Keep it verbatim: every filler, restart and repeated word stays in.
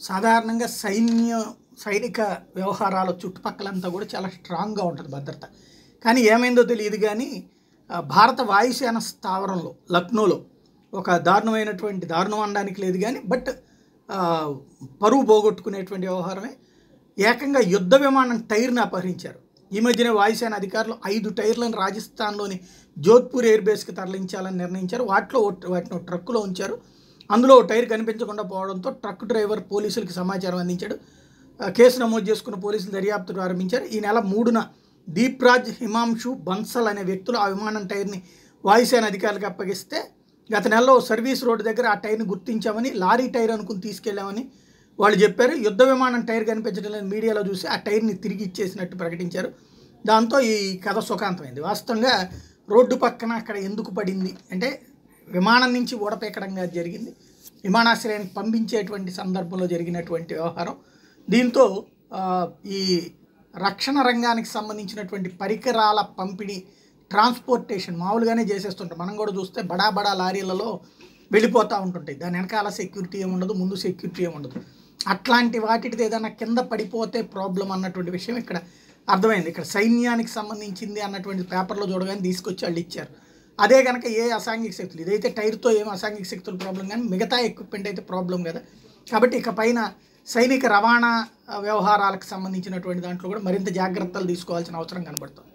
సాధారణంగా సైన్య సైనిక వ్యవహారాల చుట్టుపక్కలంతా కూడా చాలా స్ట్రాంగ్‌గా ఉంటది భద్రత. కానీ ఏమైందో తెలీదు గానీ ఆహ్, భారత వాయుసేన స్థావరంలో లక్నోలో ఒక దారుణమైనటువంటి దారుణం అనడానికి లేదు గానీ బట్ ఆహ్, పరువు పోగొట్టుకునేటువంటి వ్యవహారమే. ఏకంగా యుద్ధ విమానం టైర్‌ని అపహరించారు. ఈ మధ్యనే వాయుసేన అధికారులు ఐదు టైర్లను రాజస్థాన్‌లోని జోధ్‌పూర్ ఎయిర్ బేస్‌కి తరలించాలని నిర్ణయించారు. వాటిలో ఓ వాటిని ఓ ట్రక్కులో ఉంచారు. అందులో ఓ టైర్ కనిపించకుండా పోవడంతో ట్రక్ డ్రైవర్ పోలీసులకు సమాచారం అందించాడు. ఆహ్, కేసు నమోదు చేసుకున్న పోలీసులు దర్యాప్తు ప్రారంభించారు. ఈ నెల మూడున దీప్‌రాజ్ హిమాంశు బన్సల్ అనే వ్యక్తులు ఆ విమానం టైర్‌ని వాయుసేన అధికారులకు అప్పగిస్తే గత నెలలో సర్వీస్ రోడ్డు దగ్గర ఆ టైర్‌ని గుర్తించామని, లారీ టైర్ అనుకుని తీసుకెళ్లామని వాళ్ళు చెప్పారు. యుద్ధ విమానం టైర్ కనిపించడం లేదని మీడియాలో చూసి ఆ టైర్‌ని తిరిగి ఇచ్చేసినట్టు ప్రకటించారు. దాంతో ఈ కథ సుఖాంతమైంది. వాస్తవంగా రోడ్డు పక్కన అక్కడ ఎందుకు పడింది అంటే విమానం నుంచి ఊడపీకడంగా జరిగింది. విమానాశ్రయానికి పంపించేటువంటి సందర్భంలో జరిగినటువంటి వ్యవహారం. దీంతో ఆహ్, ఈ రక్షణ రంగానికి సంబంధించినటువంటి పరికరాల పంపిణీ, ట్రాన్స్‌పోర్టేషన్ మామూలుగానే చేసేస్తుంటాం. మనం కూడా చూస్తే బడా బడా లారీలలో వెళ్ళిపోతూ ఉంటుంటాయి. దాని వెనకాల సెక్యూరిటీ ఏమి ఉండదు, ముందు సెక్యూరిటీ ఏమి ఉండదు. అట్లాంటి వాటిది ఏదైనా కింద పడిపోతే ప్రాబ్లం అన్నటువంటి విషయం ఇక్కడ అర్థమైంది. ఇక్కడ సైన్యానికి సంబంధించింది అన్నటువంటి పేపర్‌లో చూడగానే తీసుకొచ్చి వాళ్ళు ఇచ్చారు. అదే గనక ఏ అసాంఘిక శక్తులు ఇదైతే టైర్‌తో ఏం అసాంఘిక శక్తుల ప్రాబ్లం కానీ మిగతా ఎక్విప్‌మెంట్ అయితే ప్రాబ్లం కదా! కాబట్టి ఇక పైన సైనిక రవాణా ఆహ్, వ్యవహారాలకు సంబంధించినటువంటి దాంట్లో కూడా మరింత జాగ్రత్తలు తీసుకోవాల్సిన అవసరం కనబడుతుంది.